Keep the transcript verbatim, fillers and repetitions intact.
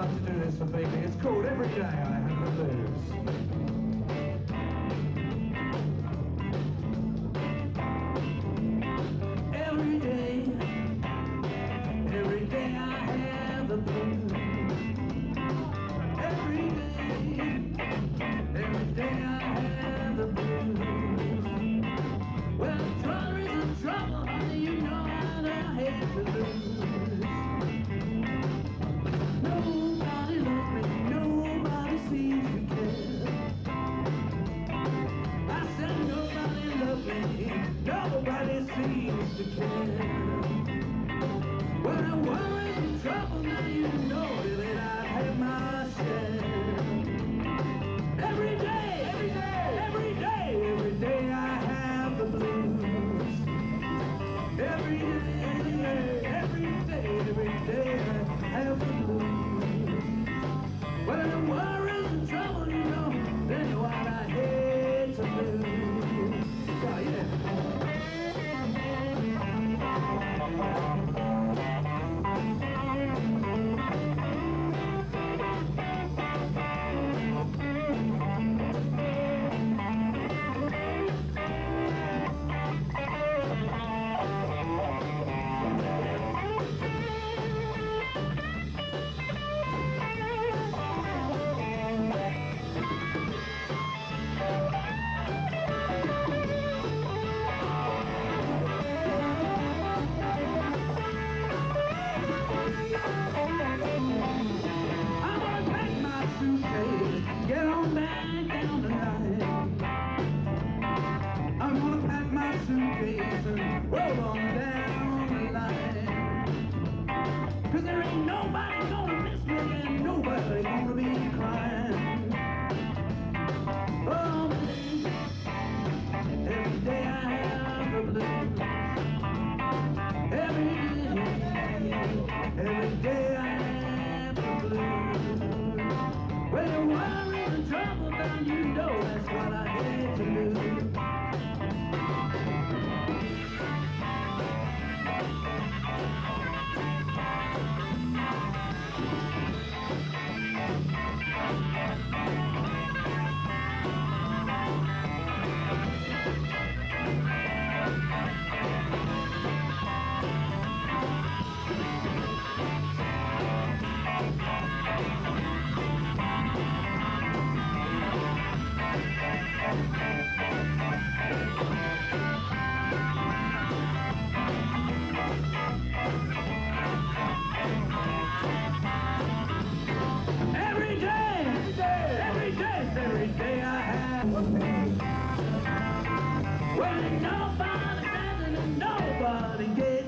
like to do this for people. It's called Every Day I Have the Blues. Every day, every day I have the blues. Every day, every day I have the blues. Well, trouble is trouble, honey, you know how I hate to lose. Nobody loves me, nobody seems to care. I said nobody loves me, nobody seems to care. When I worry and trouble, now you know that I have my share. Every day, every day, every day, every day I have the blues. Every day, every day, every day I have the blues. When I worry and trouble, you know, then what I hate to lose. Oh, yeah. Get on back down the line. I'm gonna pack my suitcase and roll on down the line. Cause there ain't nobody gonna miss me and nobody gonna be crying. Oh, baby, every day I have the blues. Every day, every day I have the blues. When you worry and trouble, then you know that's what I hate to lose. Every day I have a blues. Well, nobody does it and nobody gets